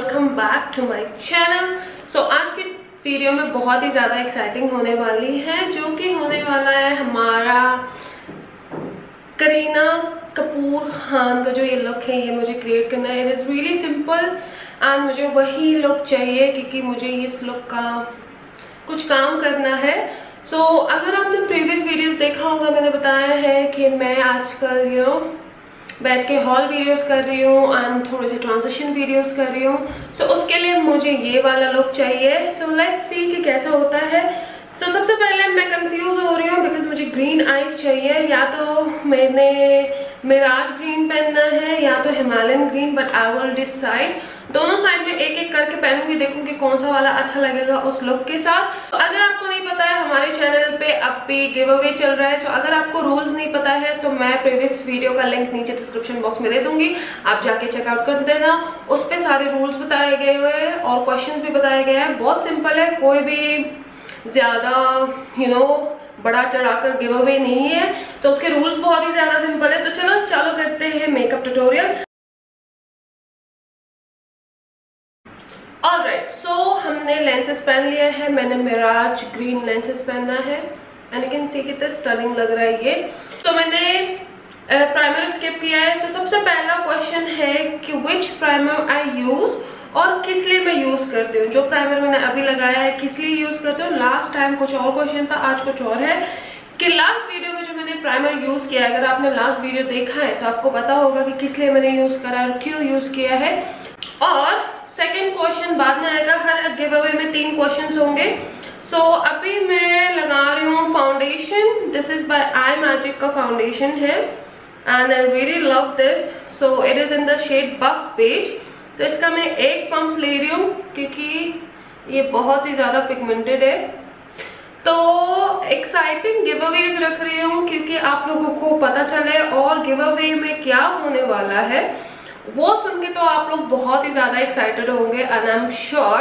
Welcome back to my channel. So आज की video में बहुत ही ज़्यादा एक्साइटिंग होने वाली है, जो कि होने वाला है हमारा करीना कपूर खान का जो ये लुक है, ये मुझे क्रिएट करना है। It is really simple and मुझे वही लुक चाहिए क्योंकि मुझे इस लुक का कुछ काम करना है। सो अगर आपने प्रीवियस वीडियोस देखा होगा, मैंने बताया है कि मैं आजकल बैठ के हॉल वीडियोस कर रही हूँ एंड थोड़े से ट्रांजिशन वीडियोस कर रही हूँ। सो उसके लिए मुझे ये वाला लुक चाहिए। सो लेट्स सी कि कैसा होता है। सो सबसे पहले मैं कंफ्यूज हो रही हूँ बिकॉज मुझे ग्रीन आइज चाहिए। या तो मैंने मिराज ग्रीन पहनना है या तो Himalayan green, but I will decide. दोनों साइड में एक एक करके पहनूंगी, देखूंगी कौन सा वाला अच्छा लगेगा उस लुक के साथ। तो अगर आपको नहीं पता है, हमारे चैनल पे अब भी गिव अवे चल रहा है। सो अगर आपको रूल्स नहीं पता है तो मैं प्रीवियस वीडियो का लिंक नीचे डिस्क्रिप्शन बॉक्स में दे दूंगी, आप जाके चेकआउट कर देना। उस पर सारे रूल्स बताए गए हुए हैं और क्वेश्चन भी बताए गए हैं। बहुत सिंपल है, कोई भी ज्यादा बड़ा चढ़ाकर गिव अवे नहीं है, तो उसके रूल्स बहुत ही ज्यादा सिंपल है। तो चलो चालू करते हैं मेकअप ट्यूटोरियल। ऑलराइट, सो हमने लेंसेज पहन लिया है। मैंने मिराज ग्रीन लेंसेज पहनना है एंड यू कैन सी कितना स्टनिंग लग रहा है ये। तो मैंने प्राइमर स्किप किया है। तो सबसे पहला क्वेश्चन है कि विच प्राइमर आई यूज और किस लिए मैं यूज करती हूँ। जो प्राइमर मैंने अभी लगाया है किस लिए यूज करती हूँ। लास्ट टाइम कुछ और क्वेश्चन था, आज कुछ और है कि लास्ट वीडियो में जो मैंने प्राइमर यूज किया है, अगर आपने लास्ट वीडियो देखा है तो आपको पता होगा कि किस लिए मैंने यूज करा और क्यों यूज किया है। और सेकेंड क्वेश्चन बाद में आएगा। हर गिव अवे में 3 क्वेश्चन होंगे। सो अभी मैं लगा रही हूँ foundation. This is by eye magic का फाउंडेशन है and I really love this. So it is in the shade buff beige. तो इसका मैं एक पंप ले रही हूँ क्योंकि ये बहुत ही ज्यादा पिगमेंटेड है। तो एक्साइटिंग गिव अवेज रख रही हूँ क्योंकि आप लोगों को पता चले और गिव अवे में क्या होने वाला है वो सुन के तो आप लोग बहुत ही ज्यादा एक्साइटेड होंगे एंड आई एम श्योर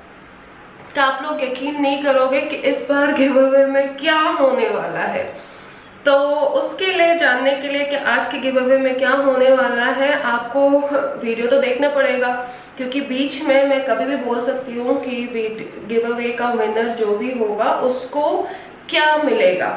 कि आप लोग यकीन नहीं करोगे कि इस बार गिव अवे में क्या होने वाला है। तो उसके लिए जानने के लिए कि आज के गिव अवे में क्या होने वाला है, आपको वीडियो तो देखना पड़ेगा क्योंकि बीच में मैं कभी भी बोल सकती हूँ कि गिव अवे का विनर जो भी होगा उसको क्या मिलेगा।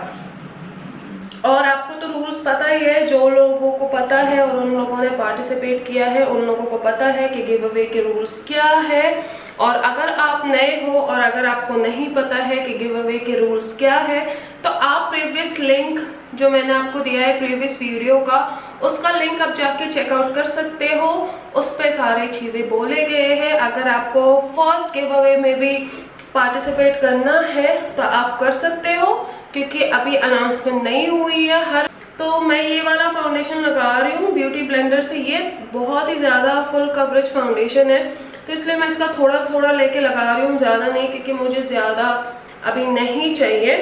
और आपको तो रूल्स पता ही है, जो लोगों को पता है और उन लोगों ने पार्टिसिपेट किया है उन लोगों को पता है कि गिव अवे के रूल्स क्या है। और अगर आप नए हो और अगर आपको नहीं पता है कि गिव अवे के रूल्स क्या है, तो आप प्रीवियस लिंक जो मैंने आपको दिया है प्रीवियस वीडियो का, उसका लिंक आप जाके चेकआउट कर सकते हो। उस पर सारी चीजें बोले गए हैं। अगर आपको फर्स्ट गिव अवे में भी पार्टिसिपेट करना है तो आप कर सकते हो क्योंकि अभी अनाउंसमेंट नहीं हुई है। तो मैं ये वाला फाउंडेशन लगा रही हूँ ब्यूटी ब्लेंडर से। ये बहुत ही ज़्यादा फुल कवरेज फाउंडेशन है, तो इसलिए मैं इसका थोड़ा थोड़ा लेके लगा रही हूँ, ज़्यादा नहीं क्योंकि मुझे ज़्यादा अभी नहीं चाहिए।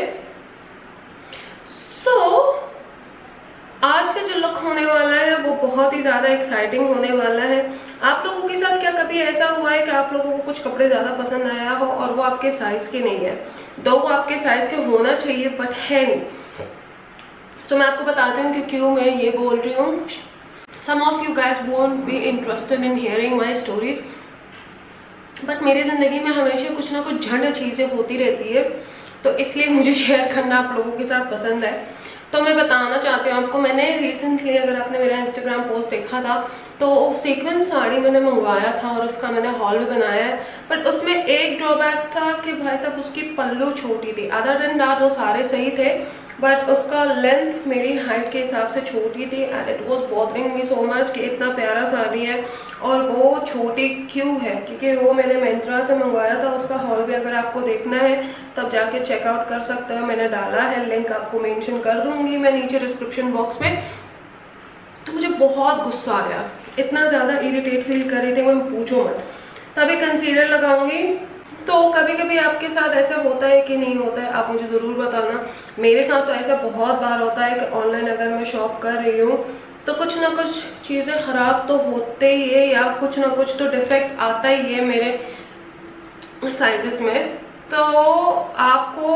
आज का जो लुक होने वाला है वो बहुत ही ज़्यादा एक्साइटिंग होने वाला है। आप लोगों के साथ क्या कभी ऐसा हुआ है कि आप लोगों को कुछ कपड़े ज़्यादा पसंद आया हो और वो आपके साइज़ के नहीं है, तो वो आपके साइज़ के होना चाहिए बट है नहीं। तो मैं आपको बताती हूँ कि क्यों मैं ये बोल रही हूँ। Some of you guys won't be interested in hearing my stories, but मेरी ज़िंदगी में हमेशा कुछ ना कुछ झंड चीज़ें होती रहती है, तो इसलिए मुझे शेयर करना आप लोगों के साथ पसंद है। तो मैं बताना चाहती हूँ आपको, मैंने रिसेंटली, अगर आपने मेरा इंस्टाग्राम पोस्ट देखा था, तो सीक्वेंस साड़ी मैंने मंगवाया था और उसका मैंने हॉल भी बनाया है। बट उसमें एक ड्रॉबैक था कि भाई साहब उसकी पल्लू छोटी थी। अदर देन दैट वो सारे सही थे, बट उसका लेंथ मेरी हाइट के हिसाब से छोटी थी and it was bothering me so much कि इतना प्यारा साड़ी है और वो छोटी क्यों है। क्योंकि वो मैंने मिंत्रा से मंगवाया था। उसका हॉल भी अगर आपको देखना है तब जाके चेकआउट कर सकते हो, मैंने डाला है, लिंक आपको मेंशन कर दूंगी मैं नीचे डिस्क्रिप्शन बॉक्स में। तो मुझे बहुत गुस्सा आया, इतना ज़्यादा इरिटेट फील कर रही थी मैं पूछो मत। तभी कंसीलर लगाऊंगी। तो कभी कभी आपके साथ ऐसा होता है कि नहीं होता है, आप मुझे ज़रूर बताना। मेरे साथ तो ऐसा बहुत बार होता है कि ऑनलाइन अगर मैं शॉप कर रही हूँ तो कुछ ना कुछ चीज़ें ख़राब तो होते ही है या कुछ ना कुछ तो डिफेक्ट आता ही है मेरे साइजेस में। तो आपको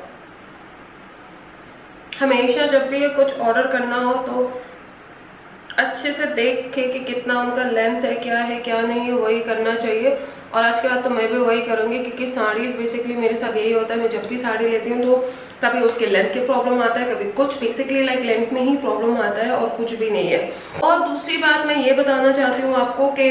हमेशा जब भी कुछ ऑर्डर करना हो तो अच्छे से देख के कि कितना उनका लेंथ है, क्या नहीं है, वही करना चाहिए। और आज के बाद तो मैं भी वही करूँगी, क्योंकि साड़ी बेसिकली मेरे साथ यही होता है, मैं जब भी साड़ी लेती हूँ तो कभी उसके लेंथ की प्रॉब्लम आता है, कभी कुछ, बेसिकली लाइक लेंथ में ही प्रॉब्लम आता है और कुछ भी नहीं है। और दूसरी बात मैं ये बताना चाहती हूँ आपको कि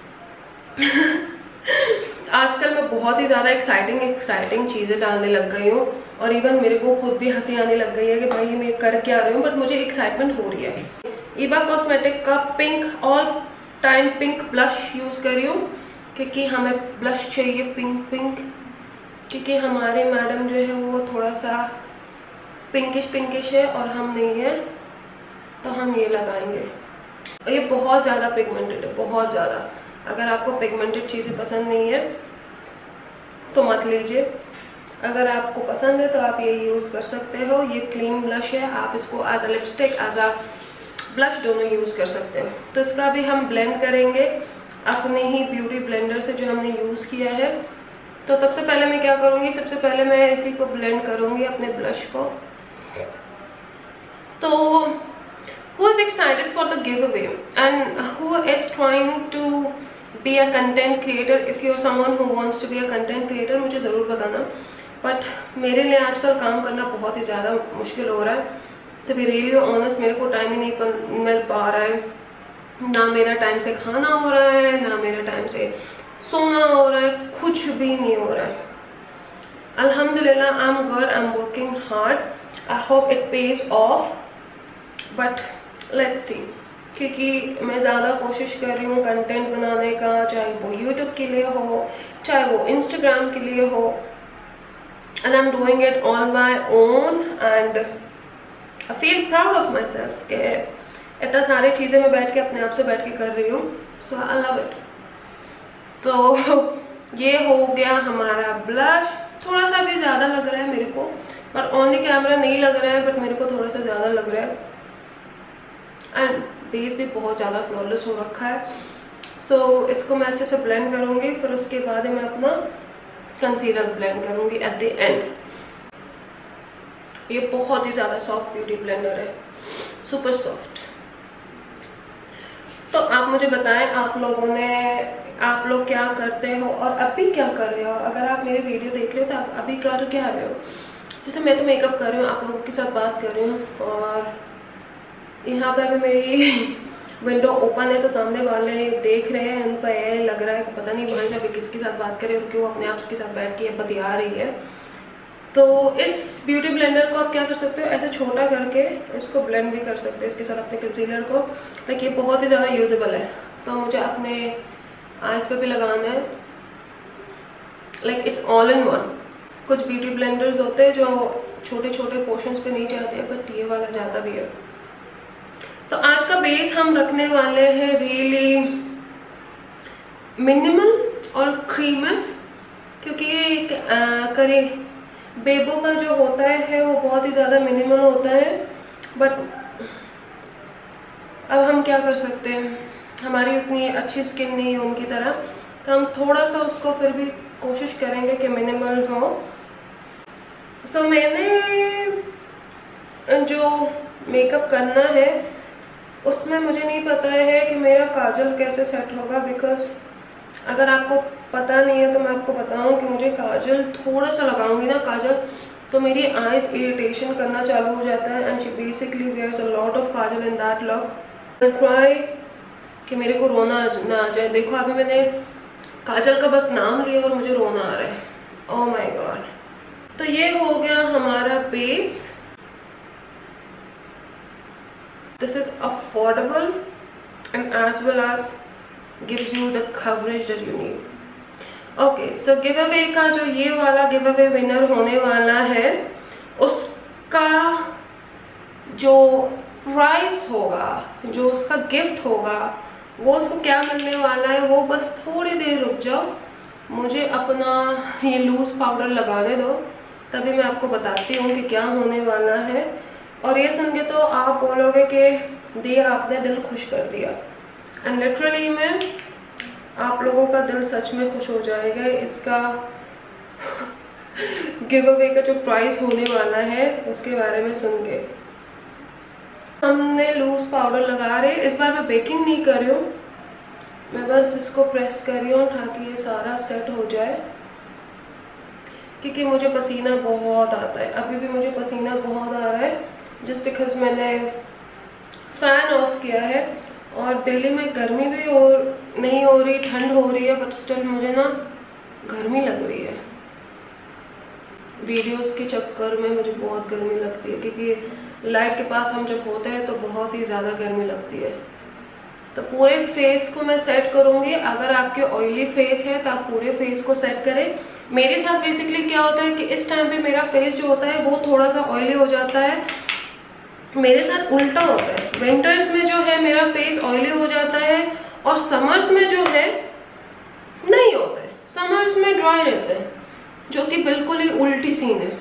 आजकल मैं बहुत ही ज़्यादा एक्साइटिंग चीज़ें डालने लग गई हूँ, और इवन मेरे को खुद भी हंसी आने लग गई है कि भाई मैं कर क्या रही हूँ, बट मुझे एक्साइटमेंट हो रही है। ईबा कॉस्मेटिक का pink all time pink blush use कर रही हूँ, क्योंकि हमें ब्लश चाहिए पिंक, क्योंकि हमारे मैडम जो है वो थोड़ा सा पिंकिश है और हम नहीं है, तो हम ये लगाएंगे। ये बहुत ज़्यादा पिगमेंटेड है, बहुत ज़्यादा। अगर आपको पिगमेंटेड चीज़ें पसंद नहीं है तो मत लीजिए, अगर आपको पसंद है तो आप ये यूज़ कर सकते हो। ये क्लीन ब्लश है, आप इसको as a lipstick as a blush दोनों यूज़ कर सकते हो। तो इसका भी हम ब्लेंड करेंगे अपने ही ब्यूटी ब्लेंडर से जो हमने यूज़ किया है। तो सबसे पहले मैं क्या करूँगी, सबसे पहले मैं इसी को ब्लेंड करूँगी अपने ब्लश को। तो who is excited for the giveaway and who is trying to be a content creator? If you're someone who wants to be a content creator, मुझे ज़रूर बताना। बट मेरे लिए आजकल काम करना बहुत ही ज़्यादा मुश्किल हो रहा है, तो बी रियली ऑनेस्ट मेरे को टाइम ही नहीं मिल पा रहा है। ना मेरा टाइम से खाना हो रहा है, ना मेरा टाइम से सोना हो रहा है, कुछ भी नहीं हो रहा है। अल्हम्दुलिल्लाह I am good, I am working hard, I hope it pays off, but let's see. क्योंकि मैं ज़्यादा कोशिश कर रही हूँ कंटेंट बनाने का, चाहे वो यूट्यूब के लिए हो, चाहे वो इंस्टाग्राम के लिए हो, and I am doing it on my own and I feel proud of myself कि इतना सारी चीज़ें मैं बैठ के अपने आप से बैठ के कर रही हूँ। So I love it. तो ये हो गया हमारा ब्लश। थोड़ा सा भी ज़्यादा लग रहा है मेरे को, पर ऑन द कैमरा नहीं लग रहा है, बट मेरे को थोड़ा सा ज़्यादा लग रहा है। एंड बेस भी बहुत ज़्यादा फ्लॉलेस हो रखा है। सो इसको मैं अच्छे से ब्लेंड करूँगी, फिर उसके बाद मैं अपना कंसीलर ब्लेंड करूँगी एट द एंड। ये बहुत ही ज़्यादा सॉफ्ट ब्यूटी ब्लेंडर है, सुपर सॉफ्ट। तो आप मुझे बताएं आप लोग क्या करते हो और अभी क्या कर रहे हो। अगर आप मेरे वीडियो देख रहे हो तो आप अभी कर क्या रहे हो। जैसे मैं तो मेकअप कर रही हूँ, आप लोगों के साथ बात कर रही हूँ, और यहाँ पे अभी मेरी विंडो ओपन है तो सामने वाले देख रहे हैं, उनको ये लग रहा है कि पता नहीं वहाँ अभी किसके साथ बात कर रहे हैं, क्यों अपने आप के साथ बैठ के बतिया रही है। तो इस ब्यूटी ब्लेंडर को आप क्या कर सकते हो, ऐसे छोटा करके इसको ब्लेंड भी कर सकते हो इसके साथ अपने कंसीलर को। लाइक ये बहुत ही ज़्यादा यूजेबल है, तो मुझे अपने आईज पे भी लगाना है। Like it's all in one. कुछ ब्यूटी ब्लेंडर्स होते हैं जो छोटे छोटे पोर्शंस पे नहीं जाते हैं, बट ये वाला जाता भी है। तो आज का बेस हम रखने वाले हैं रियली मिनिमल और क्रीमस, क्योंकि ये बेबो का जो होता है वो बहुत ही ज़्यादा मिनिमल होता है। बट अब हम क्या कर सकते हैं, हमारी उतनी अच्छी स्किन नहीं है उनकी तरह, तो हम थोड़ा सा उसको फिर भी कोशिश करेंगे कि मिनिमल हो। सो मैंने जो मेकअप करना है उसमें मुझे नहीं पता है कि मेरा काजल कैसे सेट होगा, बिकॉज अगर आपको पता नहीं है तो मैं आपको बताऊं कि मुझे काजल थोड़ा सा लगाऊंगी ना काजल, तो मेरी आईज इरिटेशन करना चालू हो जाता है, and she basically wears a lot of kajal in that look. Try कि मेरे को रोना ना आ जाए। देखो अभी मैंने काजल का बस नाम लिया और मुझे रोना आ रहा है। Oh my god. तो ये हो गया हमारा base. This is affordable and as well as gives you the coverage that you need. Okay, so giveaway का जो ये वाला giveaway winner होने वाला है, उसका जो प्राइस होगा, जो उसका गिफ्ट होगा, वो उसको क्या मिलने वाला है, वो बस थोड़ी देर रुक जाओ, मुझे अपना ये लूज पाउडर लगाने दो, तभी मैं आपको बताती हूँ कि क्या होने वाला है। और ये सुन के तो आप बोलोगे कि दिया आपने दिल खुश कर दिया, एंड लिटरली में आप लोगों का दिल सच में खुश हो जाएगा इसका गिव अवे का जो प्राइस होने वाला है उसके बारे में सुन के। हमने लूज पाउडर लगा रहे हैं। इस बार मैं बेकिंग नहीं कर रही हूँ, मैं बस इसको प्रेस कर रही हूँ ताकि ये सारा सेट हो जाए, क्योंकि मुझे पसीना बहुत आता है। अभी भी मुझे पसीना बहुत आ रहा है जस्ट बिकॉज मैंने फैन ऑफ किया है। और दिल्ली में गर्मी भी नहीं हो रही, ठंड हो रही है, बट स्टिल मुझे ना गर्मी लग रही है। वीडियोस के चक्कर में मुझे बहुत गर्मी लगती है, क्योंकि लाइट के पास हम जब होते हैं तो बहुत ही ज़्यादा गर्मी लगती है। तो पूरे फेस को मैं सेट करूँगी। अगर आपके ऑयली फेस है तो आप पूरे फेस को सेट करें। मेरे साथ बेसिकली क्या होता है कि इस टाइम पे मेरा फेस जो होता है वो थोड़ा सा ऑयली हो जाता है। मेरे साथ उल्टा होता है, विंटर्स में जो है मेरा फेस ऑयली हो जाता है और समर्स में जो है नहीं होता है, समर्स में ड्राई रहता है, जो कि बिल्कुल ही उल्टी सीन है।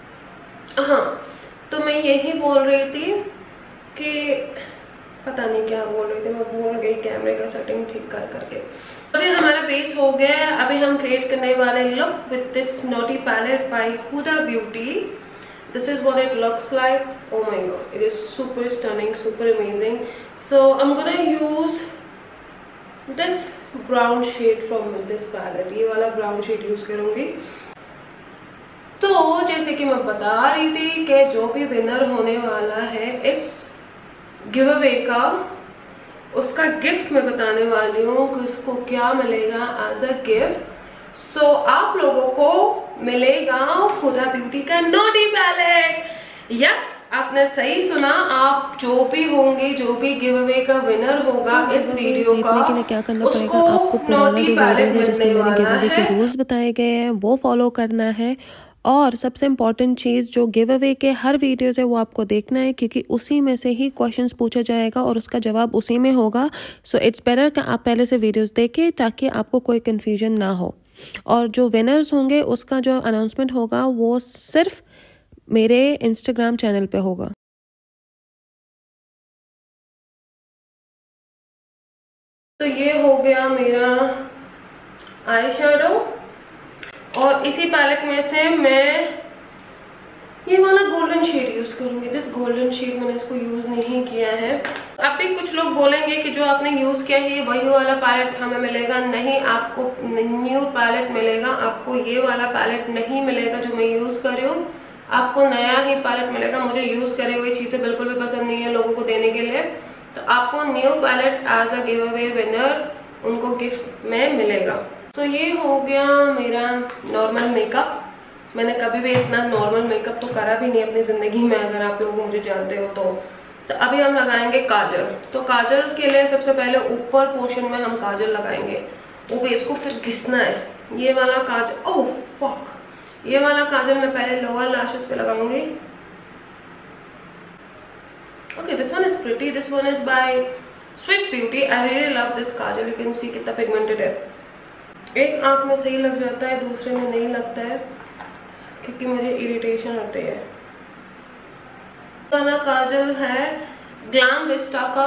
हाँ, तो मैं यही बोल रही थी कि पता नहीं क्या बोल रही थी, मैं भूल गई कैमरे का सेटिंग ठीक कर करके। अभी हमारा बेस हो गया है। अभी हम क्रिएट करने वाले look with this naughty palette by Huda beauty. This is what it looks like. Oh my god, it is super stunning, super amazing. So I'm gonna use this brown shade from this palette. ये वाला brown shade use करूँगी। तो जैसे कि मैं बता रही थी कि जो भी विनर होने वाला है इस गिव अवे का, उसका गिफ्ट मैं बताने वाली हूँ कि उसको क्या मिलेगा एज अ गिफ्ट। सो आप लोगों को मिलेगा हुदा ब्यूटी का नॉटी पैलेट। यस, आपने सही सुना। आप जो भी होंगे, जो भी गिव अवे का विनर होगा इस वीडियो का, के लिए क्या करना पड़ेगा, आपको पुराना जो वीडियोस है जिसमें मैंने गिव अवे के रूल्स बताए गए हैं वो फॉलो करना है। और सबसे इम्पॉर्टेंट चीज़, जो गिव अवे के हर वीडियोस है वो आपको देखना है, क्योंकि उसी में से ही क्वेश्चंस पूछा जाएगा और उसका जवाब उसी में होगा। सो इट्स बेटर कि आप पहले से वीडियोस देखें ताकि आपको कोई कन्फ्यूजन ना हो। और जो विनर्स होंगे उसका जो अनाउंसमेंट होगा वो सिर्फ मेरे इंस्टाग्राम चैनल पे होगा। तो ये हो गया मेरा आई शैडो, और इसी पैलेट में से मैं ये वाला गोल्डन शेड यूज करूंगी। दिस गोल्डन शेड मैंने इसको यूज नहीं किया है। अब भी कुछ लोग बोलेंगे कि जो आपने यूज किया है वही वाला पैलेट हमें मिलेगा। नहीं, आपको न्यू पैलेट मिलेगा, आपको ये वाला पैलेट नहीं मिलेगा जो मैं यूज कर रही हूँ। आपको नया ही पैलेट मिलेगा। मुझे यूज करे हुए चीजें बिल्कुल भी पसंद नहीं है लोगों को देने के लिए, तो आपको new palette as a giveaway winner उनको गिफ्ट में मिलेगा। तो ये हो गया मेरा नॉर्मल मेकअप। मैंने कभी भी इतना नॉर्मल मेकअप तो करा भी नहीं अपनी जिंदगी में, अगर आप लोग मुझे जानते हो तो अभी हम लगाएंगे काजल। तो काजल के लिए सबसे पहले ऊपर पोर्शन में हम काजल लगाएंगे, वो बेस को फिर घिसना है। ये वाला काजल, ओह फक, ये वाला काजल मैं पहले लोअर लैशेस पे लगाऊंगी। Okay, this one is pretty, this one is by Swiss beauty. I really love this kajal. You can see कितना पिगमेंटेड है। एक आंख में सही लग जाता है, दूसरे में नहीं लगता है, क्योंकि मुझे इरिटेशन होती है। वाला काजल है ग्लैम विस्टा का,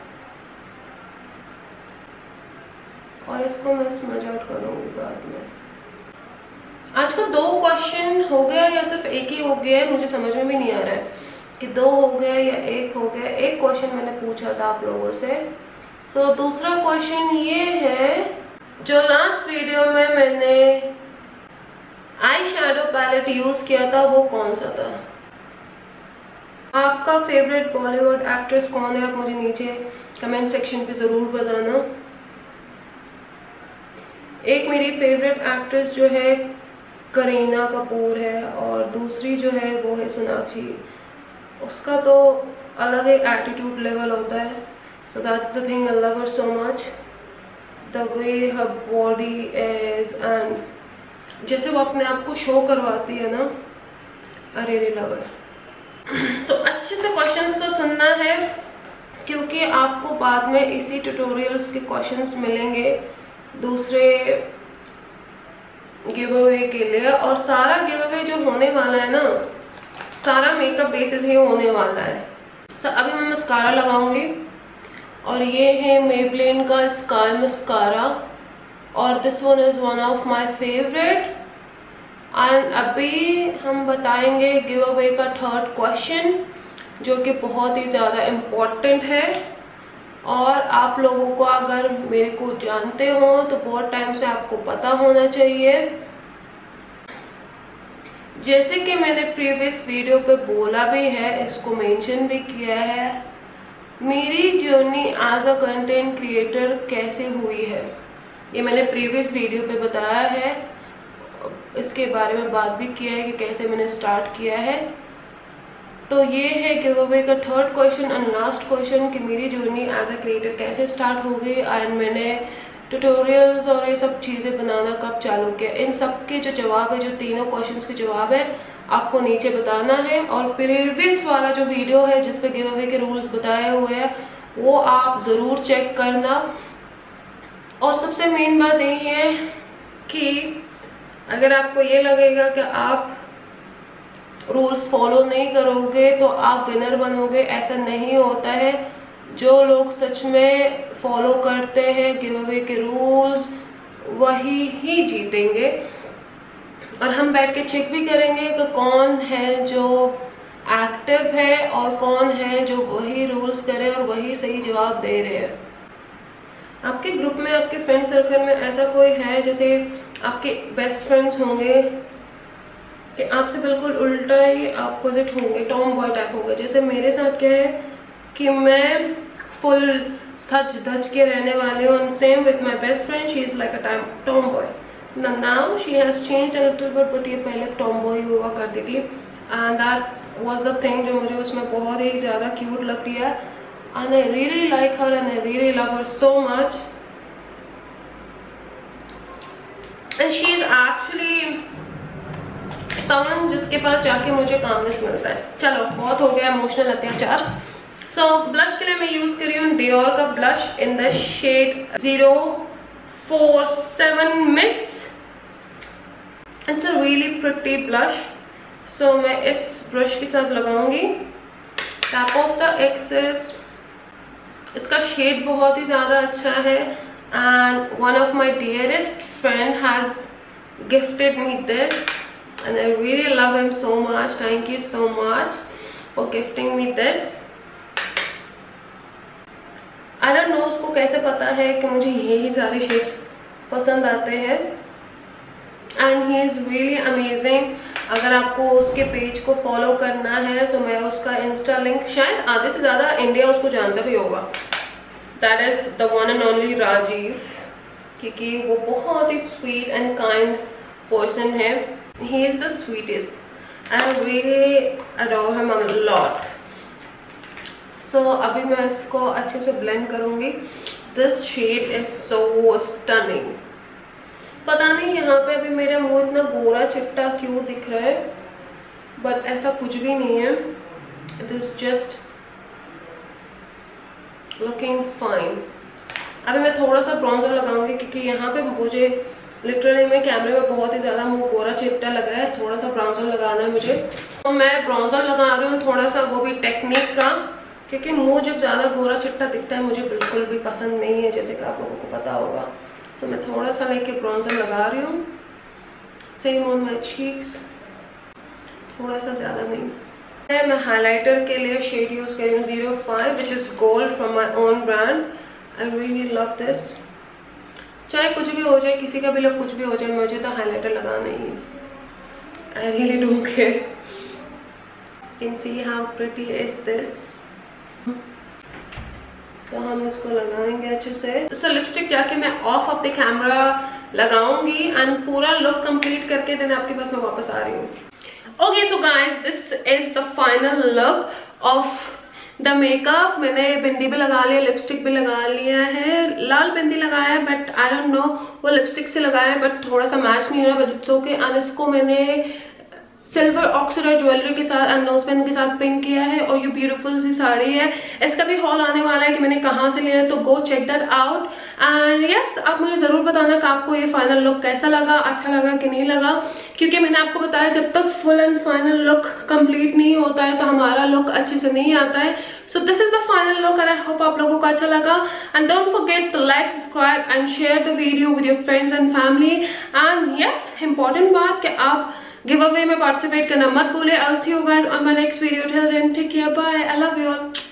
और इसको मैं स्मज आउट करूंगी बाद में। आज का 2 क्वेश्चन हो गया या सिर्फ एक ही हो गया है, मुझे समझ में भी नहीं आ रहा है कि 2 हो गया या 1 हो गया। एक क्वेश्चन मैंने पूछा था आप लोगों से। सो दूसरा क्वेश्चन ये है, जो लास्ट वीडियो में मैंने आई शैडो पैलेट यूज किया था वो कौन सा था? आपका फेवरेट बॉलीवुड एक्ट्रेस कौन है? आप मुझे नीचे कमेंट सेक्शन पे जरूर बताना। एक मेरी फेवरेट एक्ट्रेस जो है करीना कपूर है, और दूसरी जो है वो है सोनाक्षी। उसका तो अलग ही एटीट्यूड लेवल होता है। So that's the thing, I love her so much, the way her body is, and जैसे वो अपने आप को शो करवाती है ना, आई रियली लव हर। सो अच्छे से क्वेश्चंस को सुनना है, क्योंकि आपको बाद में इसी ट्यूटोरियल्स के क्वेश्चंस मिलेंगे दूसरे गिव अवे के लिए। और सारा गिव अवे जो होने वाला है ना, सारा मेकअप बेसिस ही होने वाला है। सो अभी मैं मस्कारा लगाऊंगी, और ये है मेबलिन का स्काई मस्कारा, और this one is one of my favourite. And अभी हम बताएंगे गिव अवे का 3rd क्वेश्चन। जो कि बहुत ही ज़्यादा इम्पोर्टेंट है। और आप लोगों को अगर मेरे को जानते हो तो बहुत टाइम से आपको पता होना चाहिए, जैसे कि मैंने प्रीवियस वीडियो पे बोला भी है, इसको मेंशन भी किया है, मेरी journey as a content creator कैसे हुई है ये मैंने प्रीवियस वीडियो पे बताया है। इसके बारे में बात भी किया है कि कैसे मैंने स्टार्ट किया है। तो ये है गिव अवे का third question and last question कि मेरी जर्नी एज अ क्रिएटर कैसे स्टार्ट हो गई एंड मैंने ट्यूटोरियल्स और ये सब चीज़ें बनाना कब चालू किया। इन सब के जो जवाब है, जो तीनों क्वेश्चंस के जवाब है, आपको नीचे बताना है। और प्रीवियस वाला जो वीडियो है जिसपे गिव अवे के रूल्स बताए हुए हैं वो आप ज़रूर चेक करना। और सबसे मेन बात यही है कि अगर आपको ये लगेगा कि आप रूल्स फॉलो नहीं करोगे तो आप विनर बनोगे, ऐसा नहीं होता है। जो लोग सच में फॉलो करते हैं गिव अवे के रूल्स वही ही जीतेंगे। और हम बैठ के चेक भी करेंगे कि कौन है जो एक्टिव है और कौन है जो वही रूल्स करे और वही सही जवाब दे रहे हैं। आपके ग्रुप में, आपके फ्रेंड सर्कल में ऐसा कोई है, जैसे आपके बेस्ट फ्रेंड्स होंगे कि आपसे बिल्कुल उल्टा ही अपोजिट होंगे, टॉम बॉय टाइप होंगे। जैसे मेरे साथ क्या है कि मैं फुल सच धज के रहने वाली हूँ। Same with my best friend, she is like a tomboy. Now she has changed a little bit, but ये पहले टॉम बॉय हुआ करती थी and that was the thing जो मुझे उसमें बहुत ही ज़्यादा क्यूट लगती है। And I really like her and I really love her so much and she is actually someone जिसके पास जाके मुझे कामनेस मिलता है। चलो बहुत हो गया इमोशनल अत्याचार। सो ब्लश के लिए मैं यूज कर रही हूँ डियोर का blush in the shade 047 miss. It's a really pretty blush. So मैं इस ब्रश के साथ लगाऊंगी टैप ऑफ द एक्सेस। इसका शेड बहुत ही ज्यादा अच्छा है and one of my dearest friend has gifted me this and I really love him so much. Thank you so much for gifting me this. I don't know उसको कैसे पता है कि मुझे यही सारे शेड्स पसंद आते हैं and he is really amazing. अगर आपको उसके पेज को फॉलो करना है तो मैं उसका इंस्टा लिंक, शायद आधे से ज़्यादा इंडिया उसको जानता भी होगा, that is the one and only Rajiv, क्योंकि वो बहुत ही स्वीट एंड काइंड पर्सन है। He is the sweetest. I really adore him a lot. So अभी मैं इसको अच्छे से blend करूँगी। This shade is so stunning. पता नहीं यहाँ पे अभी मेरा मुंह इतना गोरा चिट्टा क्यों दिख रहा है, but ऐसा कुछ भी नहीं है। It is just looking fine. अभी मैं थोड़ा सा ब्रॉन्जर लगाऊंगी क्योंकि यहाँ पे मुझे लिटरली में कैमरे में बहुत ही ज़्यादा मुंह गोरा चिट्टा लग रहा है। थोड़ा सा ब्राउन्जर लगाना है मुझे, तो मैं ब्राउन्जर लगा रही हूँ थोड़ा सा, वो भी टेक्निक का, क्योंकि मुंह जब ज़्यादा गोरा चिट्टा दिखता है मुझे बिल्कुल भी पसंद नहीं है, जैसे कि आप लोगों को पता होगा। तो मैं थोड़ा सा लेके ब्राउन्जर लगा रही हूँ। सेम ऑन माई चीक्स, थोड़ा सा ज़्यादा नहीं। मैं हाईलाइटर के लिए शेड यूज़ कर रही हूँ 05 which is gold from my own brand. I really love this. चाहे कुछ भी हो जाए, किसी का भी लोग कुछ भी हो जाए, मुझे तो हाइलाइटर लगाना ही है। I really don't care. You can see how pretty is this. तो हम इसको लगाएंगे अच्छे से। सो लिपस्टिक जाके मैं ऑफ द कैमरा लगाऊंगी एंड पूरा लुक कंप्लीट करके देन आपके पास मैं वापस आ रही हूँ। Okay so guys, this is the final look of the makeup. मैंने बिंदी भी लगा लिया, लिपस्टिक भी लगा लिया है, लाल बिंदी लगाया है बट आई डोंट नो वो लिपस्टिक से लगाया है बट थोड़ा सा मैच नहीं हो रहा, बट इट्स ओके। एंड इसको मैंने सिल्वर ऑक्सीडाइज ज्वेलरी के साथ एंड नोज पेन के साथ पिंक किया है और ये ब्यूटीफुल सी साड़ी है। इसका भी हॉल आने वाला है कि मैंने कहाँ से लिया है, तो go check that out. And yes, आप मुझे ज़रूर बताना कि आपको ये फाइनल लुक कैसा लगा, अच्छा लगा कि नहीं लगा, क्योंकि मैंने आपको बताया जब तक full and final look complete नहीं होता है तो हमारा लुक अच्छे से नहीं आता है। So this is the final look and I hope आप लोगों को अच्छा लगा। And don't forget to like, subscribe and share the video with your friends and family. And yes, important बात कि आप गिव अवे में पार्टिसिपेट करना मत भूले। I'll see you guys on my next video. Till then, take care, bye, I love you all.